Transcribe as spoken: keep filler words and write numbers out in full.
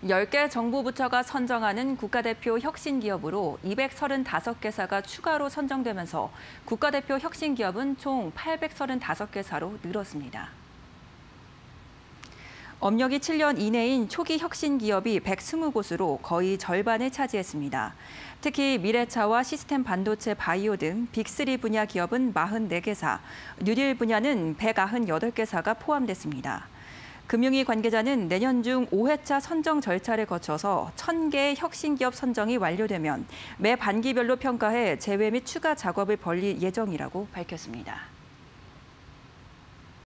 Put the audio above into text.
열 개 정부 부처가 선정하는 국가대표 혁신기업으로 이백삼십오 개사가 추가로 선정되면서 국가대표 혁신기업은 총 팔백삼십오 개사로 늘었습니다. 업력이 칠 년 이내인 초기 혁신기업이 백이십 곳으로 거의 절반을 차지했습니다. 특히 미래차와 시스템 반도체 바이오 등 빅쓰리 분야 기업은 사십사 개사, 뉴딜 분야는 백구십팔 개사가 포함됐습니다. 금융위 관계자는 내년 중 오 회차 선정 절차를 거쳐서 천 개의 혁신기업 선정이 완료되면 매 반기별로 평가해 제외 및 추가 작업을 벌일 예정이라고 밝혔습니다.